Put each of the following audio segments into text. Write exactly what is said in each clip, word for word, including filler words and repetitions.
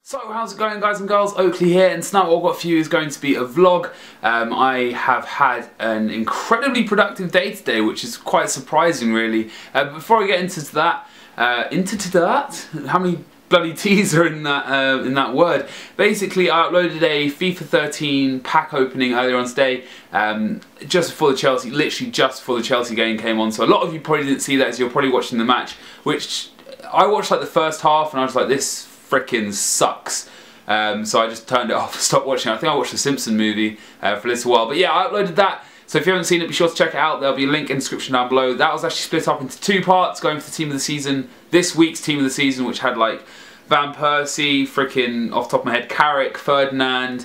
So how's it going, guys and girls? Oakley here, and tonight what I've got for you is going to be a vlog. Um, I have had an incredibly productive day today, which is quite surprising really. Uh, before I get into that, uh, into that? How many bloody T's are in that, uh, in that word? Basically, I uploaded a FIFA thirteen pack opening earlier on today, um, just before the Chelsea, literally just before the Chelsea game came on. So a lot of you probably didn't see that as you're probably watching the match, which I watched like the first half and I was like, this frickin' sucks. Um, so I just turned it off and stopped watching it. I think I watched the Simpson movie uh, for a little while. But yeah, I uploaded that. So if you haven't seen it, be sure to check it out. There'll be a link in the description down below. That was actually split up into two parts, going for the team of the season. This week's team of the season, which had like Van Persie, frickin' off the top of my head, Carrick, Ferdinand,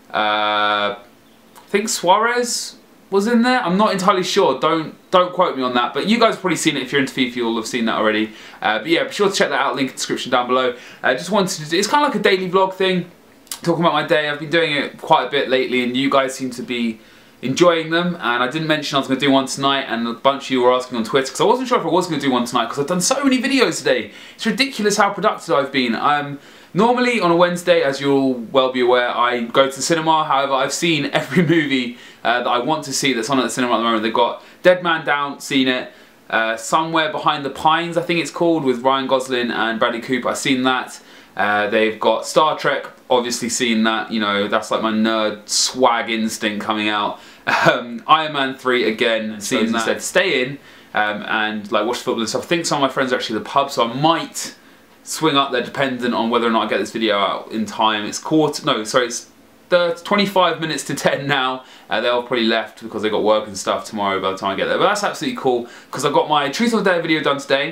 uh, I think Suarez was in there. I'm not entirely sure. Don't don't quote me on that. But you guys have probably seen it. If you're into FIFA, you'll have seen that already. Uh, but yeah, be sure to check that out. Link in the description down below. I uh, just wanted to do, it's kind of like a daily vlog thing, talking about my day. I've been doing it quite a bit lately, and you guys seem to be enjoying them. And I didn't mention I was going to do one tonight, and a bunch of you were asking on Twitter because I wasn't sure if I was going to do one tonight because I've done so many videos today. It's ridiculous how productive I've been. Um, Normally on a Wednesday, as you'll well be aware, I go to the cinema. However, I've seen every movie uh, that I want to see that's on at the cinema at the moment. They've got Dead Man Down, seen it. Uh, Somewhere Behind the Pines, I think it's called, with Ryan Gosling and Bradley Cooper. I've seen that. Uh, they've got Star Trek, obviously seen that. You know, that's like my nerd swag instinct coming out. Um, Iron Man three again, seen that. Instead, stay in um, and like watch football and stuff. I think some of my friends are actually at the pub, so I might swing up there dependent on whether or not I get this video out in time. It's quarter, no, sorry, it's twenty-five minutes to ten now. Uh, they'll probably left because they got work and stuff tomorrow by the time I get there. But that's absolutely cool because I got my Truth of the Day video done today.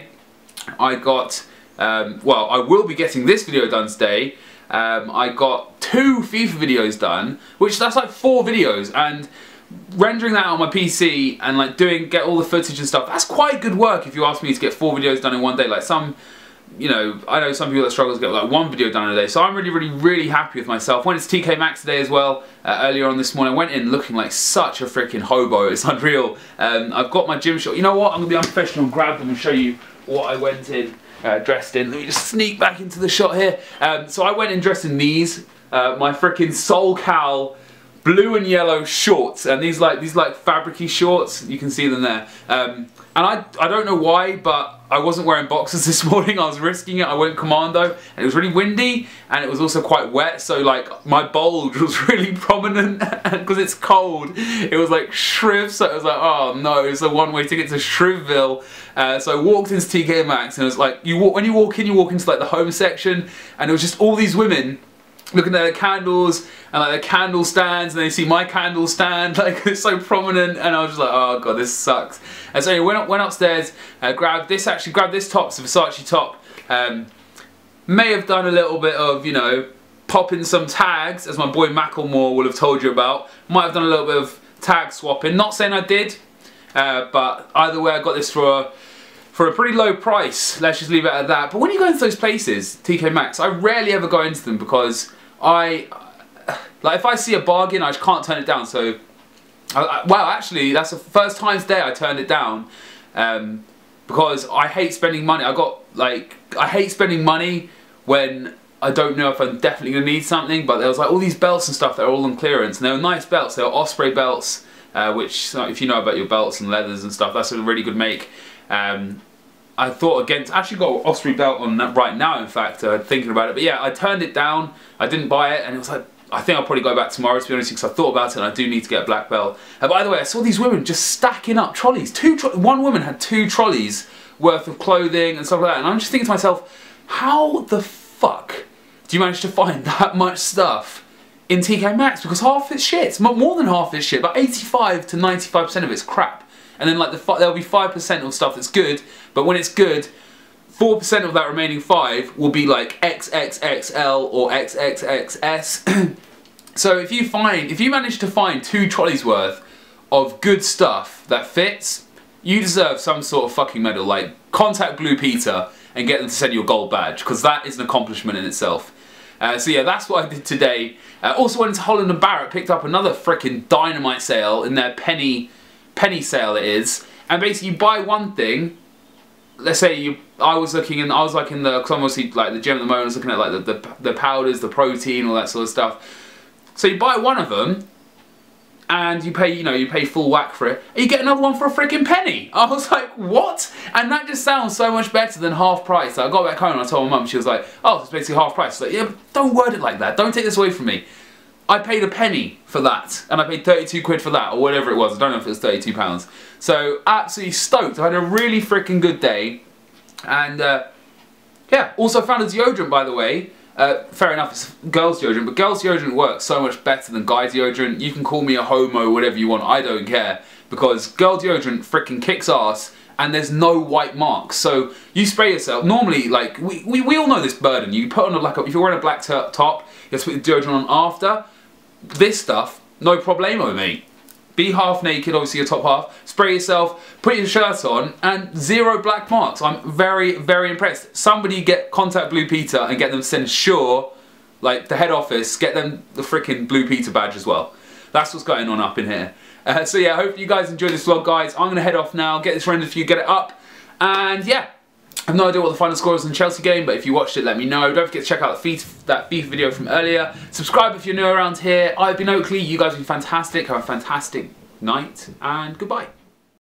I got, um, well, I will be getting this video done today. Um, I got two FIFA videos done, which that's like four videos, and rendering that on my P C and like doing, get all the footage and stuff, that's quite good work if you ask me to get four videos done in one day. Like some, you know, I know some people that struggle to get like one video done in a day, so I'm really, really, really happy with myself. Went to T K Maxx today as well, uh, earlier on this morning. I went in looking like such a freaking hobo, it's unreal. Um, I've got my gym shorts. You know what, I'm going to be unprofessional and grab them and show you what I went in, uh, dressed in. Let me just sneak back into the shot here. Um, so I went in dressed in these, uh, my freaking Sol Cal blue and yellow shorts, and these like these like fabricy shorts, you can see them there. Um, and I, I don't know why, but I wasn't wearing boxers this morning. I was risking it. I went commando, and it was really windy, and it was also quite wet, so like my bulge was really prominent because it's cold. It was like Shriv, so it was like, oh no, it's a one-way ticket to Shrivville. Uh, so I walked into T K Maxx, and it was like, you walk, when you walk in, you walk into like the home section, and it was just all these women looking at their candles and like their candle stands, and they see my candle stand, like it's so prominent, and I was just like, oh god, this sucks. And so I went, up, went upstairs, uh, grabbed this, actually grabbed this top, it's a Versace top. Um, may have done a little bit of, you know, popping some tags, as my boy Macklemore will have told you about. Might have done a little bit of tag swapping, not saying I did, uh, but either way I got this for a for a pretty low price, let's just leave it at that. But when you go into those places, T K Maxx, I rarely ever go into them because I, like if I see a bargain, I just can't turn it down. So, I, I, wow, actually, that's the first time today I turned it down um, because I hate spending money. I got, like, I hate spending money when I don't know if I'm definitely going to need something, but there was like all these belts and stuff that are all on clearance, and they were nice belts. They were Osprey belts, uh, which, if you know about your belts and leathers and stuff, that's a really good make. Um, I thought against, actually got an Osprey belt on that right now, in fact, uh, thinking about it. But yeah, I turned it down, I didn't buy it, and it was like, I think I'll probably go back tomorrow, to be honest, because I thought about it and I do need to get a black belt. Uh, by the way, I saw these women just stacking up trolleys. Two tro one woman had two trolleys worth of clothing and stuff like that, and I'm just thinking to myself, how the fuck do you manage to find that much stuff in T K Maxx? Because half it's shit, more than half it's shit, but eighty-five to ninety-five percent of it's crap. And then like the there'll be five percent of stuff that's good, but when it's good, four percent of that remaining five will be like X X X L or X X X S. So if you find, if you manage to find two trolleys worth of good stuff that fits, you deserve some sort of fucking medal. Like, contact Blue Peter and get them to send you a gold badge, because that is an accomplishment in itself. Uh, so yeah, that's what I did today. Uh, also went into Holland and Barrett, picked up another freaking dynamite sale in their penny penny sale it is, and basically you buy one thing let's say you, I was looking in, I was like in the, cause I'm obviously like the gym at the moment, I was looking at like the, the, the powders, the protein, all that sort of stuff. So you buy one of them, and you pay, you know, you pay full whack for it, and you get another one for a freaking penny. I was like, what? And that just sounds so much better than half price. So I got back home and I told my mum, she was like, oh, it's basically half price. I was like, yeah, but don't word it like that. Don't take this away from me. I paid a penny for that, and I paid thirty-two quid for that, or whatever it was. I don't know if it was thirty-two pounds. So absolutely stoked. I had a really freaking good day, and uh, yeah. Also found a deodorant, by the way. Uh, fair enough, it's girls' deodorant, but girls' deodorant works so much better than guy deodorant. You can call me a homo, whatever you want, I don't care. Because girl deodorant freaking kicks ass, and there's no white marks. So you spray yourself, normally, like, we, we, we all know this burden. You put on a, like, a, if you're wearing a black top, you have to put the deodorant on after. This stuff, no problemo, mate. Be half naked, obviously your top half, spray yourself, put your shirt on, and zero black marks. I'm very, very impressed. Somebody get contact Blue Peter and get them to send Sure, like the head office, get them the freaking Blue Peter badge as well. That's what's going on up in here. Uh, so yeah, I hope you guys enjoyed this vlog, guys. I'm gonna head off now, get this rendered for you, get it up, and yeah. I have no idea what the final score was in the Chelsea game, but if you watched it, let me know. Don't forget to check out the FIFA, that FIFA video from earlier. Subscribe if you're new around here. I've been Oakley. You guys have been fantastic. Have a fantastic night, and goodbye.